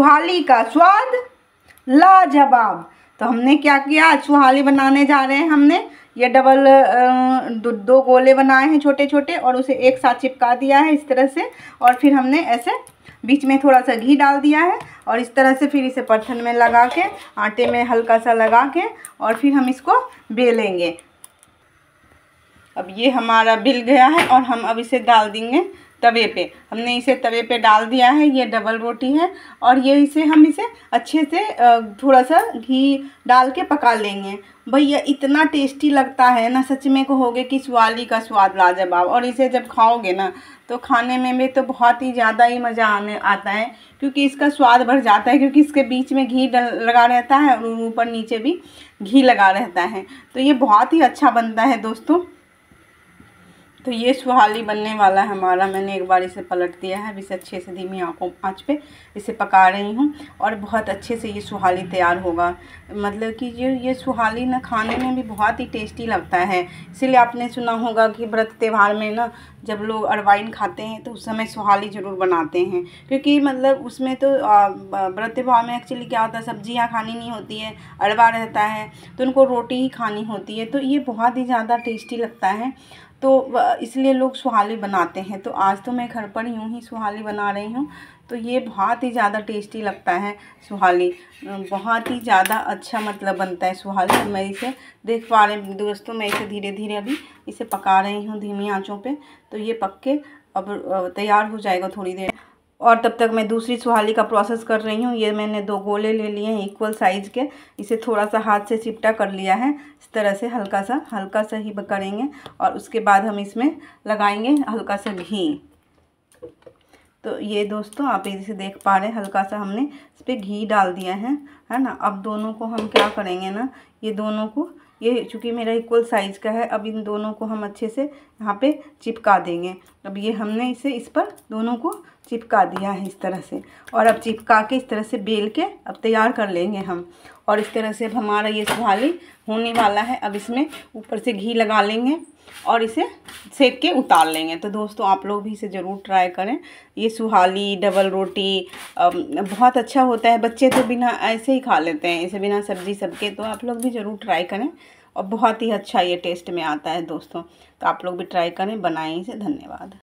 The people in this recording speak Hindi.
सुहाली का स्वाद लाजवाब। तो हमने क्या किया, आज सुहाली बनाने जा रहे हैं। हमने ये डबल दो गोले बनाए हैं छोटे छोटे और उसे एक साथ चिपका दिया है इस तरह से। और फिर हमने ऐसे बीच में थोड़ा सा घी डाल दिया है और इस तरह से फिर इसे परथन में लगा के, आटे में हल्का सा लगा के, और फिर हम इसको बेलेंगे। अब ये हमारा बिल गया है और हम अब इसे डाल देंगे तवे पे। हमने इसे तवे पे डाल दिया है। ये डबल रोटी है और ये हम इसे अच्छे से थोड़ा सा घी डाल के पका लेंगे। भैया इतना टेस्टी लगता है ना, सच में कहोगे कि सुहाली का स्वाद लाजवाब। और इसे जब खाओगे ना तो खाने में भी तो बहुत ही ज़्यादा ही मज़ा आने आता है, क्योंकि इसका स्वाद बढ़ जाता है, क्योंकि इसके बीच में घी लगा रहता है और ऊपर नीचे भी घी लगा रहता है। तो ये बहुत ही अच्छा बनता है दोस्तों। तो ये सुहाली बनने वाला है हमारा। मैंने एक बार इसे पलट दिया है। अब इसे अच्छे से धीमी आंच पे इसे पका रही हूँ और बहुत अच्छे से ये सुहाली तैयार होगा। मतलब कि ये सुहाली ना खाने में भी बहुत ही टेस्टी लगता है। इसीलिए आपने सुना होगा कि व्रत त्यौहार में ना जब लोग अरवाइन खाते हैं तो उस समय सुहाली ज़रूर बनाते हैं, क्योंकि मतलब उसमें तो व्रत त्यौहार में एक्चुअली क्या होता है, सब्जियाँ खानी नहीं होती है, अरवा रहता है, तो उनको रोटी ही खानी होती है। तो ये बहुत ही ज़्यादा टेस्टी लगता है, तो इसलिए लोग सुहाली बनाते हैं। तो आज तो मैं घर पर यूँ ही सुहाली बना रही हूँ। तो ये बहुत ही ज़्यादा टेस्टी लगता है सुहाली, बहुत ही ज़्यादा अच्छा मतलब बनता है सुहाली। मैं इसे देख पा रही हूँ दोस्तों, मैं इसे धीरे धीरे अभी इसे पका रही हूँ धीमी आंचों पे। तो ये पक के अब तैयार हो जाएगा थोड़ी देर। और तब तक मैं दूसरी सुहाली का प्रोसेस कर रही हूँ। ये मैंने 2 गोले ले लिए हैं इक्वल साइज़ के। इसे थोड़ा सा हाथ से चिपटा कर लिया है इस तरह से, हल्का सा ही करेंगे। और उसके बाद हम इसमें लगाएंगे हल्का सा घी। तो ये दोस्तों आप इसे देख पा रहे हैं, हल्का सा हमने इस पर घी डाल दिया है ना। अब दोनों को हम क्या करेंगे ना, ये दोनों को, ये चूँकि मेरा इक्वल साइज़ का है, अब इन दोनों को हम अच्छे से यहाँ पे चिपका देंगे। अब ये हमने इसे इस पर दोनों को चिपका दिया है इस तरह से। और अब चिपका के इस तरह से बेल के अब तैयार कर लेंगे हम। और इस तरह से अब हमारा ये सुहाली होने वाला है। अब इसमें ऊपर से घी लगा लेंगे और इसे सेक के उतार लेंगे। तो दोस्तों आप लोग भी इसे ज़रूर ट्राई करें। ये सुहाली डबल रोटी बहुत अच्छा होता है। बच्चे तो बिना ऐसे ही खा लेते हैं, इसे बिना सब्जी सबके। तो आप लोग भी ज़रूर ट्राई करें और बहुत ही अच्छा ये टेस्ट में आता है दोस्तों। तो आप लोग भी ट्राई करें, बनाएं इसे। धन्यवाद।